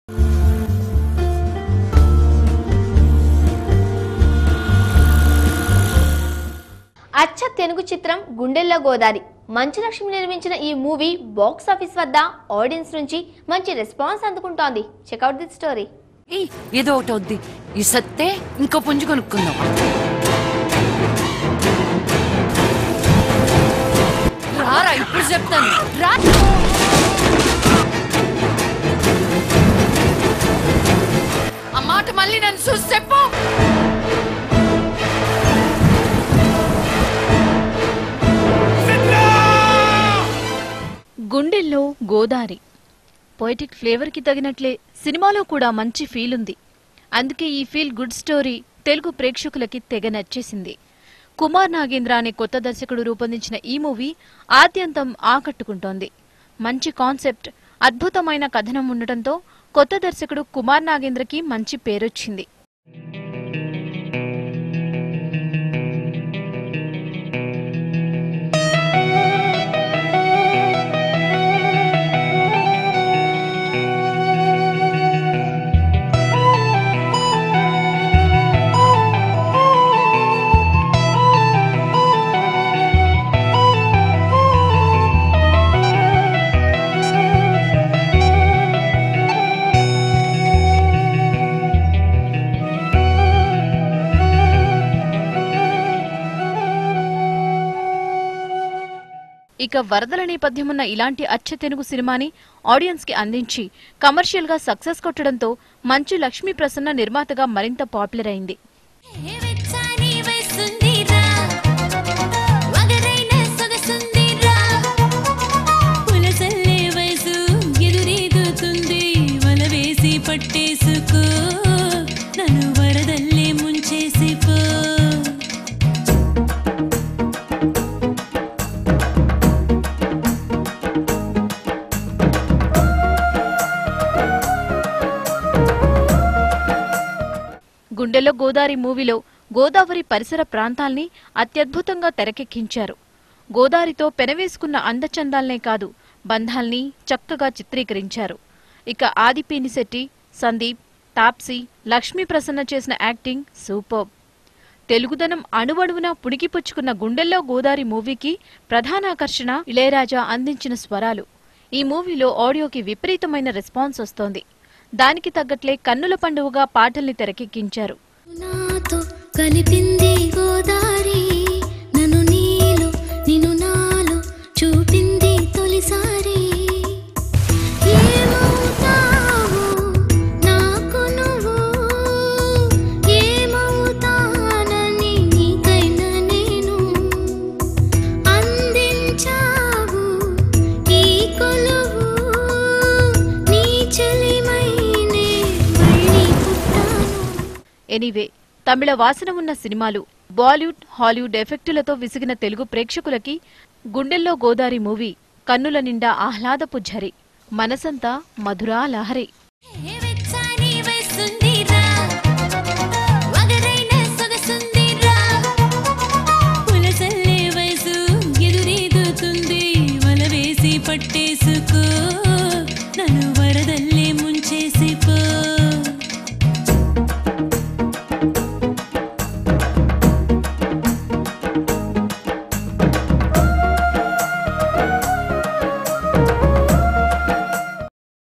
అచ్చ తెలుగు చిత్రం గుండెల్లో గోదారి మంచు లక్ష్మి నిర్మించిన ఈ మూవీ బాక్స్ ఆఫీస్ వద్ద ఆడియన్స్ నుంచి మంచి రెస్పాన్స్ అందుకుంటోంది. Check out the story. ఏదో ఒకటి వద్ది, ఈ సత్తే ఇంకో పుంజు కొనుక్కుందాం. రారా ఇప్పుడు చెప్తాను. రా ఆ మాట మళ్ళీ నన్ను చూసి చెప్పు. గుండెల్లో గోదారి పోయిటిక్ ఫ్లేవర్ కి తగినట్లే సినిమాలో కూడా మంచి ఫీల్ ఉంది. అందుకే ఈ ఫీల్ గుడ్ స్టోరీ తెలుగు ప్రేక్షకులకి తెగ నచ్చేసింది. కుమార్ నాగేంద్ర అనే కొత్త దర్శకుడు రూపొందించిన ఈ మూవీ ఆద్యంతం ఆకట్టుకుంటోంది. మంచి కాన్సెప్ట్, అద్భుతమైన కథనం ఉండటంతో కొత్త దర్శకుడు కుమార్ నాగేంద్రకి మంచి పేరొచ్చింది. ఇక వరదల నేపథ్యమున్న ఇలాంటి అచ్చ తెలుగు సినిమాని ఆడియన్స్ కి అందించి కమర్షియల్ గా సక్సెస్ కొట్టడంతో మంచు లక్ష్మీ ప్రసన్న నిర్మాతగా మరింత పాపులర్ అయింది. గుండెల్లో గోదారి మూవీలో గోదావరి పరిసర ప్రాంతాల్ని అత్యద్భుతంగా తెరకెక్కించారు. గోదారితో పెనవేసుకున్న అందచందాల్నే కాదు, బంధాల్ని చక్కగా చిత్రీకరించారు. ఇక ఆదిపినిశెట్టి, సందీప్, తాప్సీ, లక్ష్మీ ప్రసన్న చేసిన యాక్టింగ్ సూపర్బ్. తెలుగుదనం అణువణువున పుడికిపుచ్చుకున్న గుండెల్లో గోదారి మూవీకి ప్రధానాకర్షణ ఇళయరాజా అందించిన స్వరాలు. ఈ మూవీలో ఆడియోకి విపరీతమైన రెస్పాన్స్ వస్తోంది. దానికి తగ్గట్లే కన్నుల పండువగా పాటల్ని తెరకెక్కించారు. ఎనీవే, తమిళ వాసన ఉన్న సినిమాలు, బాలీవుడ్, హాలీవుడ్ ఎఫెక్టులతో విసిగిన తెలుగు ప్రేక్షకులకి గుండెల్లో గోదారి మూవీ కన్నుల నిండా ఆహ్లాదపు ఝరి, మనసంతా మధురా లహరి.